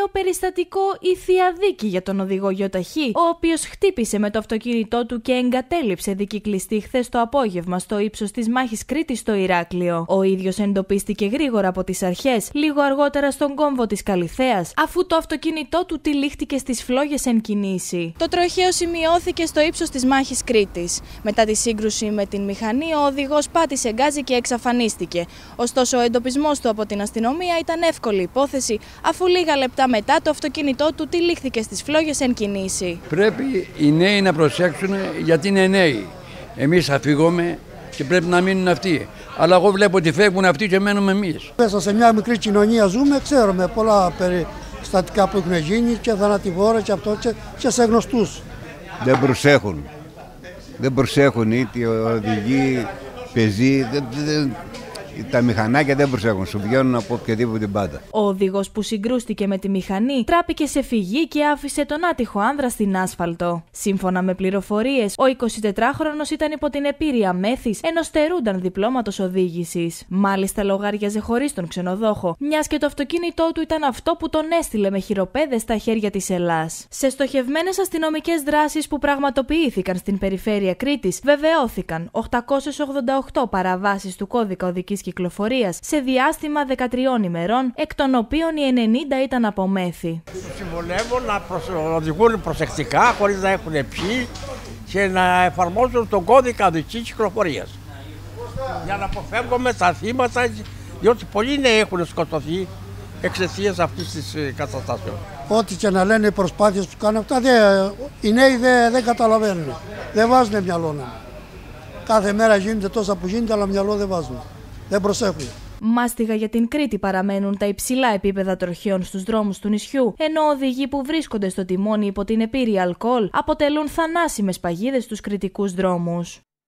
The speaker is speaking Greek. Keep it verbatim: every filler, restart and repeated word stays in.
ακραίο περιστατικό η θεία δίκη για τον οδηγό γιοταχή, ο οποίος χτύπησε με το αυτοκίνητό του και εγκατέλειψε δικυκλιστή χθες το απόγευμα στο ύψος της μάχης Κρήτης στο Ηράκλειο. Ο ίδιος εντοπίστηκε γρήγορα από τις αρχές, λίγο αργότερα στον κόμβο της Καλιθέας, αφού το αυτοκίνητό του τυλίχτηκε στις φλόγες εν κινήσει. Το τροχαίο σημειώθηκε στο ύψος της μάχης Κρήτης. Μετά τη σύγκρουση με την μηχανή, ο οδηγός πάτησε γκάζι και εξαφανίστηκε. Ωστόσο, ο εντοπισμός του από την αστυνομία ήταν εύκολη υπόθεση, αφού λίγα λεπτά μετά το αυτοκίνητό του τυλίχθηκε στις φλόγες εν κινήσει. Πρέπει οι νέοι να προσέξουν, γιατί είναι νέοι. Εμείς θα φύγουμε και πρέπει να μείνουν αυτοί. Αλλά εγώ βλέπω ότι φεύγουν αυτοί και μένουμε εμείς. Μέσα σε μια μικρή κοινωνία ζούμε, ξέρουμε πολλά περιστατικά που έχουν γίνει και θανατηφόρα και αυτό και, και σε γνωστούς. Δεν προσέχουν. Δεν προσέχουν είτε οδηγοί, πεζοί. Δεν, δεν, τα μηχανάκια δεν προσέχουν, σου βγαίνουν από οποιαδήποτε πάντα. Ο οδηγός που συγκρούστηκε με τη μηχανή τράπηκε σε φυγή και άφησε τον άτυχο άνδρα στην άσφαλτο. Σύμφωνα με πληροφορίες, ο εικοσιτετράχρονος ήταν υπό την επήρεια μέθης, ενώ στερούνταν διπλώματος οδήγησης. Μάλιστα, λογάριαζε χωρίς τον ξενοδόχο, μιας και το αυτοκίνητό του ήταν αυτό που τον έστειλε με χειροπέδες στα χέρια της Ελλάς. Σε στοχευμένες αστυνομικές δράσεις που πραγματοποιήθηκαν στην περιφέρεια Κρήτης, βεβαιώθηκαν οκτακόσιες οδόντα οκτώ παραβάσεις του κώδικα οδικής κυκλοφορίας σε διάστημα δεκατριών ημερών, εκ των οποίων οι ενενήντα ήταν από μέθη. Τους συμβολεύω να προσ... οδηγούν προσεκτικά, χωρίς να έχουν πιει και να εφαρμόζουν τον κώδικα οδικής κυκλοφορίας. Για να αποφεύγουμε τα θύματα, διότι πολλοί νέοι έχουν σκοτωθεί εξαιτίας αυτής της καταστάσεως. Ό,τι και να λένε οι προσπάθειες που κάνουν αυτά, δε, οι νέοι δεν δε καταλαβαίνουν. Δεν βάζουν μυαλό. Κάθε μέρα γίνονται τόσα που γίνεται, αλλά μυαλό δεν βάζουν. Δεν προσέχουν. Μάστιγα για την Κρήτη παραμένουν τα υψηλά επίπεδα τροχαίων στους δρόμους του νησιού, ενώ οδηγοί που βρίσκονται στο τιμόνι υπό την επήρεια αλκοόλ αποτελούν θανάσιμες παγίδες στους κρητικούς δρόμους.